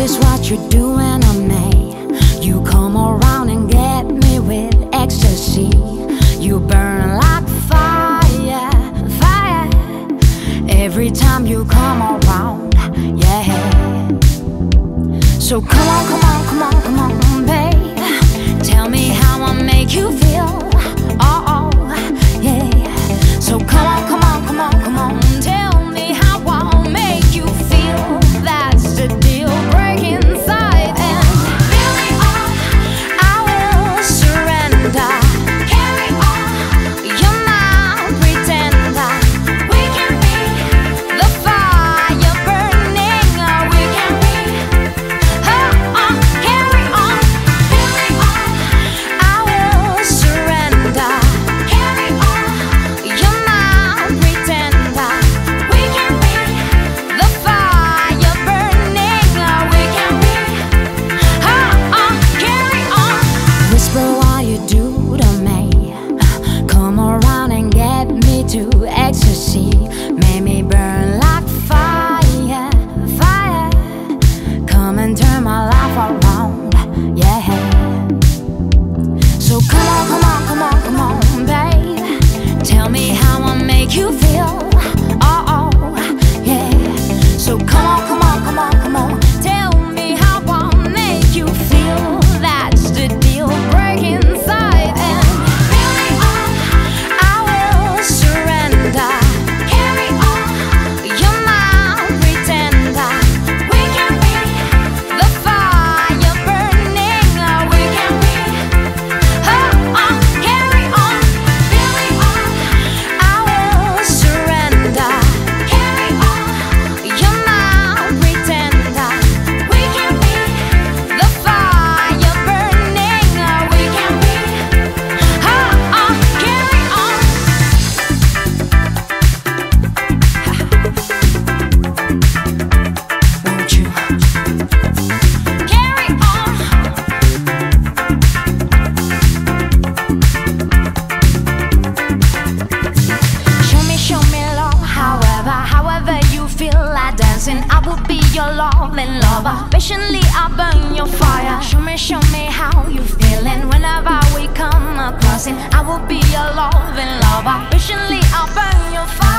is what you're doing to me. You come around and get me with ecstasy. You burn like fire, fire. Every time you come around, yeah. So come on, come on, come on, come on, babe. Tell me how I make you feel. Oh, oh, yeah. So come on, come on, come on, come on. Tell me how I'll make you feel. That's the deal breaking inside. And feel me on, I will surrender. Carry on, you're my pretender. We can be the fire burning. We can be, carry on. Feel me on, I will surrender. Carry on, you're my pretender. We can be the fire burning. We can be, carry on. Whisper what you do to me. Come around and get me to ecstasy. Make me burn like fire, fire. Come and turn my life around, yeah. So come on, come on, come on, come on, babe. Tell me how I make you feel. Oh, oh, yeah. So come on, come on, come on, come on. Tell me how I'll make you feel. That's the deal breaking inside. And feel me on, I will surrender. Carry on, you're my pretender. We can be the fire burning. We can be, carry on. Feel me on, I will surrender. Carry on, you're my pretender. We can be the fire burning. We can be, carry on. Won't you carry on? Show me love, however you feel like dancing. I will be your loving lover. Patiently I'll burn your fire. Show me how you feeling. Whenever we come across it, I will be your loving lover. Patiently I'll burn your fire.